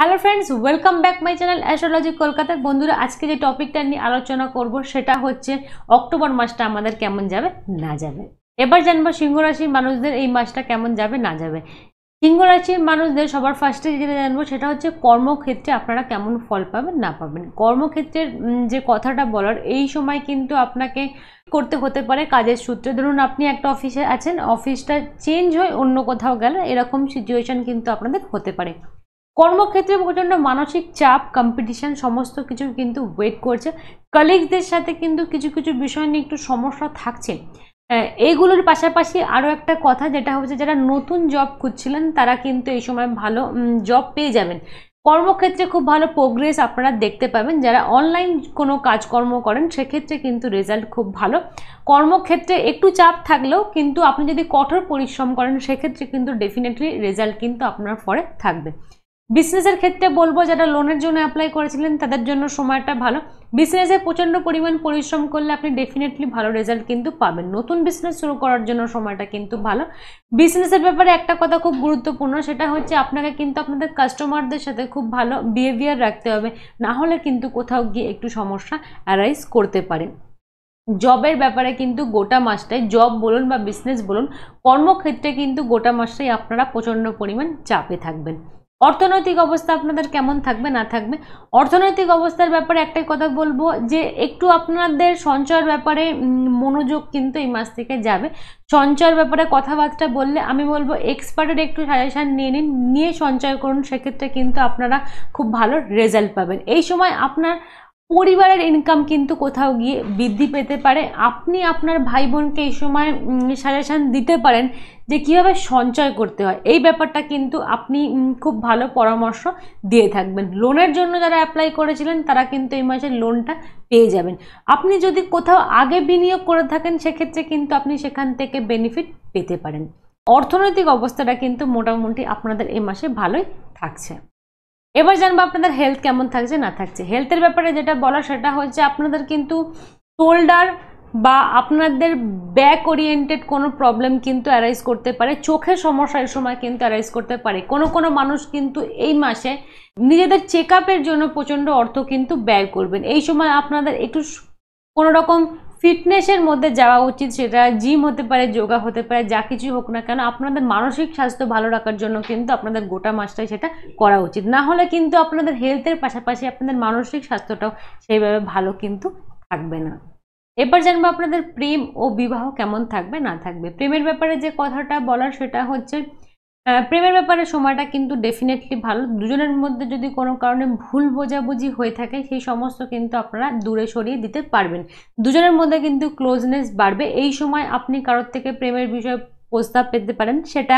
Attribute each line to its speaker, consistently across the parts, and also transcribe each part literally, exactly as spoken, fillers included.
Speaker 1: Hello friends welcome back my channel Astrologic Kolkata. बंधुरा आज के जो टपिकटा निये आलोचना करब सेटा होच्छे अक्टोबर मासटा आमादेर केमन जाबे ना जाबे। एबार जानबो सिंह राशिर मानुषदेर एई मासटा केमन जाबे ना जाबे। सिंह राशिर मानुषदेर सबार फार्स्टे जेटा जानबो सेटा होच्छे कर्मक्षेत्रे आपनारा केमन फल पाबेन ना पाबेन। कर्मक्षेत्रेर जे कथाटा बलार एई समय किन्तु आपनाके करते होते पारे काजेर सूत्रे। धरुन आपनि एकटा अफिसे आछेन, अफिसटा चेंज हये अन्य कोथाओ गेलेन, एरकम सिचुएशन किन्तु आपनादेर होते पारे। কর্মক্ষেত্রে প্রচন্ড মানসিক চাপ, কম্পিটিশন সমস্ত কিছু কিন্তু ওয়েট করছে। কলিগদের সাথে কিন্তু কিছু কিছু বিষয় নিয়ে একটু সমস্যা থাকছে। এইগুলোর পাশাপাশি আরও একটা কথা যেটা হচ্ছে, যারা নতুন জব খুঁজছিলেন তারা কিন্তু এই সময় ভালো জব পেয়ে যাবেন। কর্মক্ষেত্রে খুব ভালো প্রোগ্রেস আপনারা দেখতে পাবেন। যারা অনলাইন কোনো কাজকর্ম করেন সেক্ষেত্রে কিন্তু রেজাল্ট খুব ভালো। কর্মক্ষেত্রে একটু চাপ থাকলেও কিন্তু আপনি যদি কঠোর পরিশ্রম করেন সেক্ষেত্রে কিন্তু ডেফিনেটলি রেজাল্ট কিন্তু আপনার পরে থাকবে। বিজনেসের ক্ষেত্রে বলবো, যারা লোনের জন্য অ্যাপ্লাই করেছিলেন তাদের জন্য সময়টা ভালো। বিজনেসে প্রচণ্ড পরিমাণ পরিশ্রম করলে আপনি ডেফিনেটলি ভালো রেজাল্ট কিন্তু পাবেন। নতুন বিজনেস শুরু করার জন্য সময়টা কিন্তু ভালো। বিজনেসের ব্যাপারে একটা কথা খুব গুরুত্বপূর্ণ, সেটা হচ্ছে আপনাকে কিন্তু আপনাদের কাস্টমারদের সাথে খুব ভালো বিহেভিয়ার রাখতে হবে, না হলে কিন্তু কোথাও গিয়ে একটু সমস্যা অ্যারাইজ করতে পারে। জবের ব্যাপারে কিন্তু গোটা মাসটাই, জব বলুন বা বিজনেস বলুন, কর্মক্ষেত্রে কিন্তু গোটা মাসটাই আপনারা প্রচণ্ড পরিমাণ চাপে থাকবেন। অর্থনৈতিক অবস্থা আপনাদের কেমন থাকবে না থাকবে। অর্থনৈতিক অবস্থার ব্যাপারে একটাই কথা বলবো যে একটু আপনাদের সঞ্চয়ের ব্যাপারে মনোযোগ কিন্তু এই মাস থেকে যাবে। সঞ্চয়ের ব্যাপারে কথাবার্তা বললে আমি বলবো এক্সপার্টের একটু সাজেশন নিয়ে নিন, নিয়ে সঞ্চয় করুন, সেক্ষেত্রে কিন্তু আপনারা খুব ভালো রেজাল্ট পাবেন। এই সময় আপনার পরিবারের ইনকাম কিন্তু কোথাও গিয়ে বৃদ্ধি পেতে পারে। আপনি আপনার ভাই বোনকে এই সময় সাজেশন দিতে পারেন যে কীভাবে সঞ্চয় করতে হয়। এই ব্যাপারটা কিন্তু আপনি খুব ভালো পরামর্শ দিয়ে থাকবেন। লোনের জন্য যারা অ্যাপ্লাই করেছিলেন তারা কিন্তু এই মাসে লোনটা পেয়ে যাবেন। আপনি যদি কোথাও আগে বিনিয়োগ করে থাকেন সেক্ষেত্রে কিন্তু আপনি সেখান থেকে বেনিফিট পেতে পারেন। অর্থনৈতিক অবস্থাটা কিন্তু মোটামুটি আপনাদের এই মাসে ভালোই থাকছে। এবার জানবো আপনাদের হেলথ কেমন থাকছে না থাকছে। হেলথের ব্যাপারে যেটা বলা সেটা হচ্ছে আপনাদের কিন্তু শোল্ডার বা আপনাদের ব্যাক ওরিয়েন্টেড কোনো প্রবলেম কিন্তু অ্যারাইজ করতে পারে। চোখের সমস্যা এই সময় কিন্তু অ্যারাইজ করতে পারে। কোনো কোনো মানুষ কিন্তু এই মাসে নিজেদের চেক আপের জন্য প্রচণ্ড অর্থ কিন্তু ব্যয় করবেন। এই সময় আপনাদের একটু কোনো রকম ফিটনেসের মধ্যে যাওয়া উচিত। সেটা জিম হতে পারে, যোগা হতে পারে, যা কিছু হোক না কেন আপনাদের মানসিক স্বাস্থ্য ভালো রাখার জন্য কিন্তু আপনাদের গোটা মাসটাই সেটা করা উচিত। না হলে কিন্তু আপনাদের হেলথের পাশাপাশি আপনাদের মানসিক স্বাস্থ্যটাও সেইভাবে ভালো কিন্তু থাকবে না। এবার জানবো আপনাদের প্রেম ও বিবাহ কেমন থাকবে না থাকবে। প্রেমের ব্যাপারে যে কথাটা বলার সেটা হচ্ছে, প্রেমের ব্যাপারে সময়টা কিন্তু ডেফিনেটলি ভালো। দুজনের মধ্যে যদি কোনো কারণে ভুল বোঝাবুঝি হয়ে থাকে সেই সমস্ত কিন্তু আপনারা দূরে সরিয়ে দিতে পারবেন। দুজনের মধ্যে কিন্তু ক্লোজনেস বাড়বে। এই সময় আপনি কারোর থেকে প্রেমের বিষয়ে প্রস্তাব পেতে পারেন, সেটা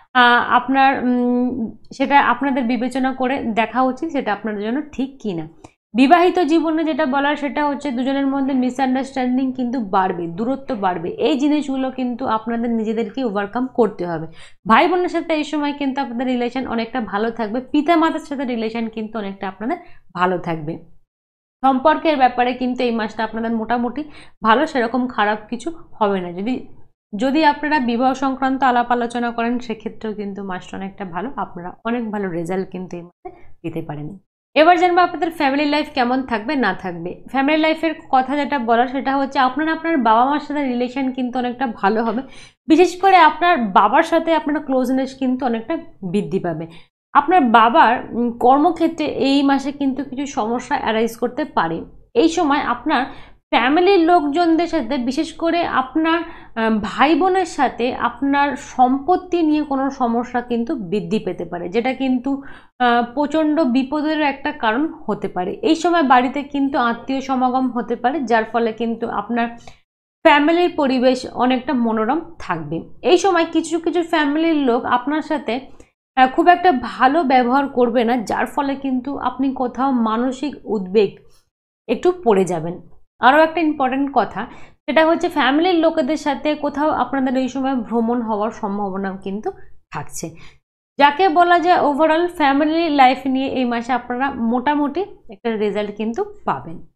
Speaker 1: আপনার সেটা আপনাদের বিবেচনা করে দেখা উচিত সেটা আপনাদের জন্য ঠিক কি না। বিবাহিত জীবনে যেটা বলার সেটা হচ্ছে দুজনের মধ্যে মিসআন্ডারস্ট্যান্ডিং কিন্তু বাড়বে, দূরত্ব বাড়বে। এই জিনিসগুলো কিন্তু আপনাদের নিজেদেরকে ওভারকাম করতে হবে। ভাই বোনের সাথে এই সময় কিন্তু আপনাদের রিলেশন অনেকটা ভালো থাকবে। পিতা মাতার সাথে রিলেশন কিন্তু অনেকটা আপনাদের ভালো থাকবে। সম্পর্কের ব্যাপারে কিন্তু এই মাসটা আপনাদের মোটামুটি ভালো, সেরকম খারাপ কিছু হবে না। যদি যদি আপনারা বিবাহ সংক্রান্ত আলাপ আলোচনা করেন সেক্ষেত্রেও কিন্তু মাসটা অনেকটা ভালো, আপনারা অনেক ভালো রেজাল্ট কিন্তু এই মাসে দিতে পারেন। এবার জানবো আপনাদের ফ্যামিলি লাইফ কেমন থাকবে না থাকবে। ফ্যামিলি লাইফের কথা যেটা বলার সেটা হচ্ছে আপনারা আপনার বাবা মার সাথে রিলেশন কিন্তু অনেকটা ভালো হবে। বিশেষ করে আপনার বাবার সাথে আপনার ক্লোজনেস কিন্তু অনেকটা বৃদ্ধি পাবে। আপনার বাবার কর্মক্ষেত্রে এই মাসে কিন্তু কিছু সমস্যা অ্যারাইজ করতে পারে। এই সময় আপনার ফ্যামিলির লোকজনদের সাথে, বিশেষ করে আপনার ভাই বোনের সাথে আপনার সম্পত্তি নিয়ে কোনো সমস্যা কিন্তু বৃদ্ধি পেতে পারে, যেটা কিন্তু প্রচণ্ড বিপদের একটা কারণ হতে পারে। এই সময় বাড়িতে কিন্তু আত্মীয় সমাগম হতে পারে, যার ফলে কিন্তু আপনার ফ্যামিলির পরিবেশ অনেকটা মনোরম থাকবে। এই সময় কিছু কিছু ফ্যামিলির লোক আপনার সাথে খুব একটা ভালো ব্যবহার করবে না, যার ফলে কিন্তু আপনি কোথাও মানসিক উদ্বেগ একটু পড়ে যাবেন। আরও একটা ইম্পর্টেন্ট কথা সেটা হচ্ছে ফ্যামিলির লোকেদের সাথে কোথাও আপনাদের এই সময় ভ্রমণ হওয়ার সম্ভাবনা কিন্তু থাকছে। যাকে বলা যায় ওভারঅল ফ্যামিলি লাইফ নিয়ে এই মাসে আপনারা মোটামুটি একটা রেজাল্ট কিন্তু পাবেন।